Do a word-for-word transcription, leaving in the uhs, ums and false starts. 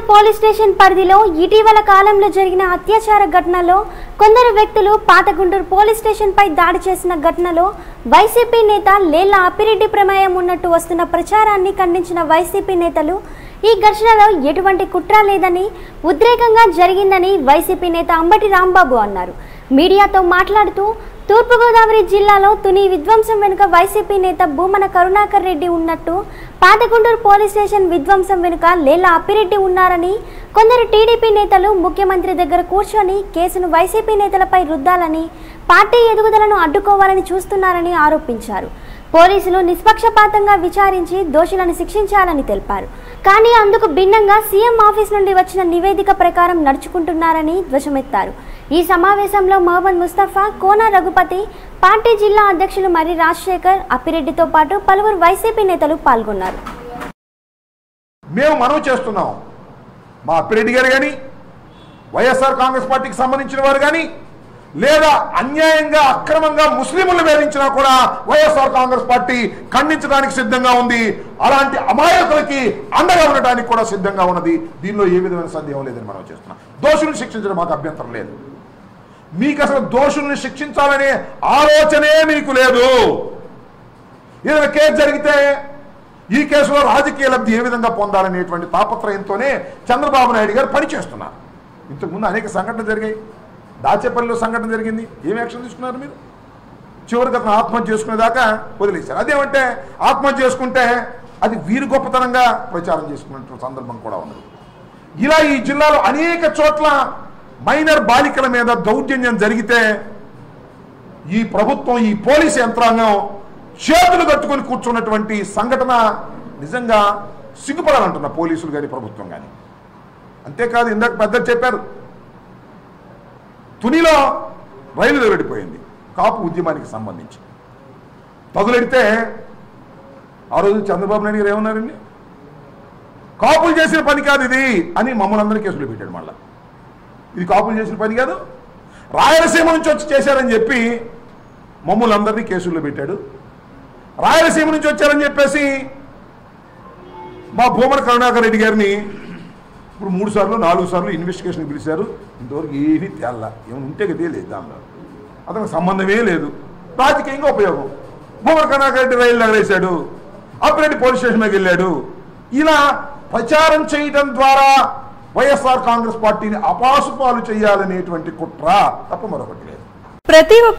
Police station పరిధిలో ఇటీవల కాలంలో జరిగిన అత్యాచార ఘటనలో కొందరు వ్యక్తులు పాతగుంటూరు పోలీస్ స్టేషన్ పై దాడి చేసిన ఘటనలో వైసీపీ నేత లేళ్ల అప్పిరెడ్డి ప్రమేయం ఉన్నట్టు వస్తున్న ప్రచారాన్ని ఖండించిన వైసీపీ నేతలు ఈ ఘటనలో ఎటువంటి కుట్ర లేదని ఉద్రేకంగా జరిగిందని వైసీపీ నేత అంబటి రాంబాబు అన్నారు. మీడియాతో మాట్లాడుతూ తూర్పుగోదావరి జిల్లాలో తుని విధ్వంసం వెనుక వైసీపీ నేత భూమన కరుణాకర్ రెడ్డి ఉన్నట్టు, పాతగుంటూరు పోలీస్ స్టేషన్ విధ్వంసం వెనుక లేళ్ల అప్పిరెడ్డి ఉన్నారని, కొందరు టీడీపీ నేతలు ముఖ్యమంత్రి దగ్గర కూర్చొని కేసును వైసీపీ నేతలపై రుద్దాలని, పార్టీ ఎదుగుదలను అడ్డుకోవాలని చూస్తున్నారని ఆరోపించారు. పోలీసులు నిష్పక్షపాతంగా విచారించి దోషులను శిక్షించాలని తెలిపారు. కానీ అందుకు భిన్నంగా సీఎం ఆఫీస్ నుండి వచ్చిన నివేదిక ప్రకారం నడుచుకుంటున్నారని ధ్వజమెత్తారు. ఈ సమావేశంలో మహమ్మద్ ముస్తఫా, కోన రఘుపతి, పార్టీ జిల్లా అధ్యక్షులు మరి రాజశేఖర్, అప్పిరెడ్డితో పాటు పలువురు వైసీపీ నేతలు పాల్గొన్నారు. మేము మనవి చేస్తున్నాం, మా అప్పిరెడ్డి గారు కానీ, వైఎస్ఆర్ కాంగ్రెస్ పార్టీకి సంబంధించిన వారు కానీ, లేదా అన్యాయంగా అక్రమంగా ముస్లింలను వేధించినా కూడా వైఎస్ఆర్ కాంగ్రెస్ పార్టీ ఖండించడానికి సిద్ధంగా ఉంది. అలాంటి అమాయకులకి అండగా ఉండటానికి కూడా సిద్ధంగా ఉన్నది. దీనిలో ఏ విధమైన సందేహం లేదని మనం చేస్తున్నాం. దోషులను శిక్షించడం మాకు అభ్యంతరం లేదు. మీకు అసలు దోషుల్ని శిక్షించాలనే ఆలోచనే మీకు లేదు. ఏదైనా కేసు జరిగితే ఈ కేసులో రాజకీయ లబ్ధి ఏ విధంగా పొందాలనేటువంటి తాపత్రయంతోనే చంద్రబాబు నాయుడు గారు పనిచేస్తున్నారు. ఇంతకుముందు అనేక సంఘటనలు జరిగాయి. దాచేపల్లిలో సంఘటన జరిగింది. ఏం యాక్షన్ తీసుకున్నారు మీరు? చివరికి అతను ఆత్మహత్య చేసుకునేదాకా వదిలేశారు. అదేమంటే ఆత్మహత్య చేసుకుంటే అది వీరి గొప్పతనంగా ప్రచారం చేసుకున్న సందర్భం కూడా ఉన్నది. ఇలా ఈ జిల్లాలో అనేక చోట్ల మైనర్ బాలికల మీద దౌర్జన్యం జరిగితే ఈ ప్రభుత్వం, ఈ పోలీసు యంత్రాంగం చేతులు కట్టుకొని కూర్చున్నటువంటి సంఘటన నిజంగా సిగ్గుపడాలంటున్న పోలీసులు కానీ ప్రభుత్వం కానీ. అంతేకాదు, ఇందాక పెద్ద చెప్పారు, తునిలో రైలు వెరడిపోయింది కాపు ఉద్యమానికి సంబంధించి. తగులెడితే ఆ రోజు చంద్రబాబు నాయుడు గారు ఏమన్నారండి? కాపులు చేసిన పని కాదు ఇది అని మమ్మల్ని అందరినీ కేసులు పెట్టాడు. మళ్ళా ఇది కాపులు చేసిన పని కాదు, రాయలసీమ నుంచి వచ్చి చేశారని చెప్పి మమ్మల్ని అందరినీ కేసుల్లో పెట్టాడు. రాయలసీమ నుంచి వచ్చారని చెప్పేసి మా భూమన కరుణాకర్ రెడ్డి గారిని ఇప్పుడు మూడు సార్లు నాలుగు సార్లు ఇన్వెస్టిగేషన్ పిలిచారు. ఇంతవరకు ఏమీ తేల్లా. ఏమైనా ఉంటే తెలియలేదు. దానిలో అతనికి సంబంధమే లేదు. రాజకీయంగా ఉపయోగం. భూమన కరుణాకర్ రెడ్డి రైలు తగలేశాడు, అప్పిరెడ్డి పోలీస్ స్టేషన్ మీదకి వెళ్ళాడు. ఇలా ప్రచారం చేయడం ద్వారా వైఎస్ఆర్ కాంగ్రెస్ పార్టీని అపాసుపాలు చేయాలనేటువంటి కుట్ర తప్ప మరొకటి లేదు. ప్రతి